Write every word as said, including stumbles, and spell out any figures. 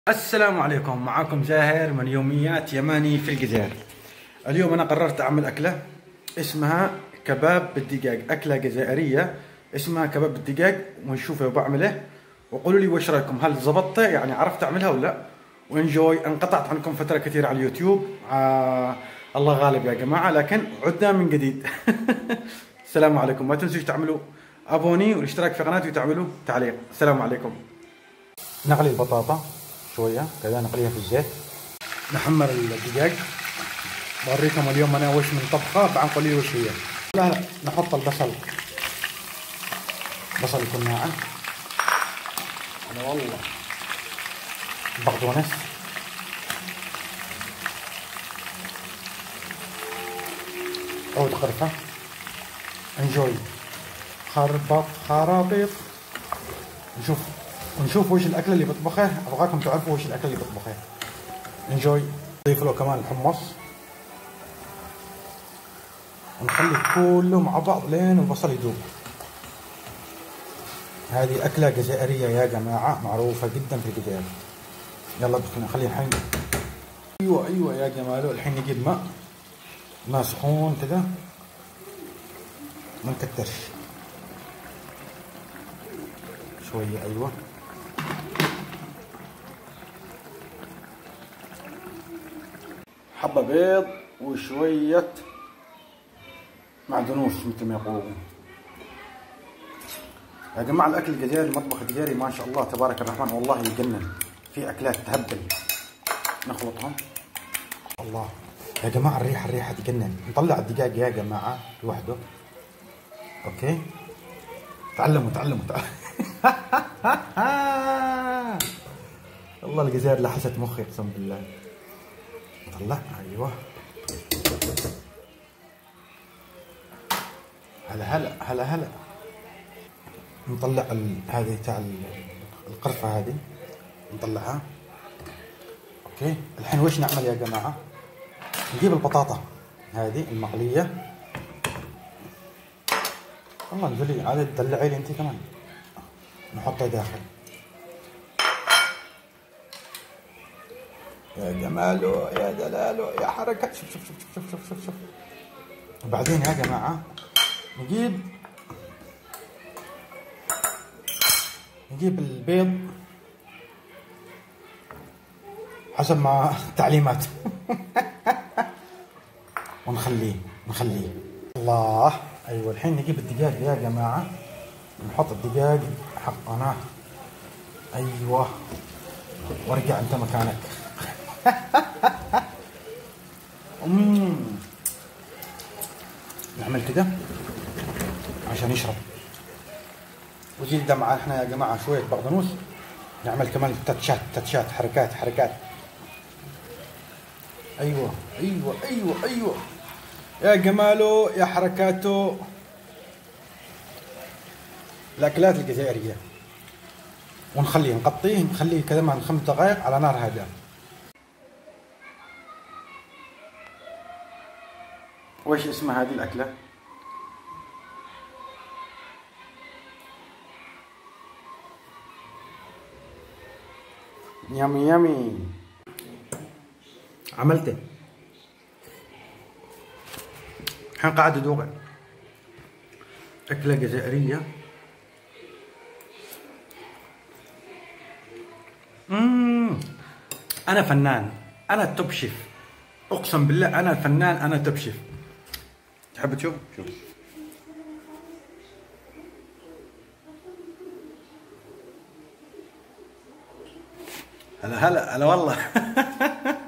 السلام عليكم، معكم زاهر من يوميات يماني في الجزائر. اليوم أنا قررت أعمل أكلة اسمها كباب بالدجاج، أكلة جزائرية اسمها كباب بالدجاج، ونشوف بعمله وقولوا لي وش رايكم، هل زبطت يعني عرفت أعملها ولا لا؟ وانجوي. انقطعت عنكم فترة كثيرة على اليوتيوب، آه الله غالب يا جماعة، لكن عدنا من جديد. السلام عليكم، ما تنسوش تعملوا أبوني والاشتراك في قناتي وتعملوا تعليق. السلام عليكم. نغلي البطاطا شوية كذا، نقليها في الزيت، نحمر الدجاج. بوريكم اليوم انا وش من طبخة، بعد نقول لي وش هي. لا لا، نحط البصل، بصل يكون ناعم. انا والله بقدونس، عود قرفة، انجوي، خربط خرابيط. نشوف ونشوف وش الاكل اللي بطبخه، ابغاكم تعرفوا وش الاكل اللي بطبخه. انجوي. نضيف له كمان الحمص ونخلي كله مع بعض لين البصل يذوب. هذه أكلة جزائرية يا جماعة، معروفة جدا في الجزائر. يلا بس نخلي الحين. أيوة أيوة يا جماله، الحين نجيب ماء ماء سخون كذا، ما نكترش شوية. أيوة حبة بيض وشوية معدنوس مثل ما يقولون. يا جماعة الأكل الجزائري، المطبخ الجزائري ما شاء الله تبارك الرحمن، والله يجنن. في أكلات تهبل، نخلطهم. الله يا جماعة، الريحة الريحة تجنن. نطلع الدجاج يا جماعة لوحده. أوكي، تعلموا تعلموا تعلموا. والله الجزائر لحست مخي قسم بالله. نطلع. أيوه، هلا هلا هلا هلا. نطلع هذه تاع القرفة، هذه نطلعها. اوكي، الحين وش نعمل يا جماعة؟ نجيب البطاطا هذه المقلية. والله انزلي عادي، تدلعي لي انت كمان. نحطها داخل. يا جماله يا دلاله يا حركة. شوف شوف شوف شوف شوف شوف شوف. وبعدين يا جماعة نجيب نجيب البيض حسب ما التعليمات. ونخليه نخليه الله. ايوه، الحين نجيب الدجاج يا جماعة، نحط الدجاج حقنا. ايوه، وارجع انت مكانك. امم نعمل كده عشان يشرب. وزيد مع احنا يا جماعة شوية بقدونس، نعمل كمان تاتشات تاتشات، حركات حركات. ايوه ايوه ايوه ايوه يا جماله يا حركاته. الاكلات الجزائرية. ونخليه نغطيه، نخليه كذا من خمس دقائق على نار هادئة. وش اسمها هذه الأكلة؟ يامي يامي. عملته. الحين قاعد ادوق أكلة جزائرية. امم أنا فنان، أنا توب شيف، أقسم بالله أنا فنان، أنا توب شيف. تحب تشوف؟ شوف. هلا هلا هلا والله.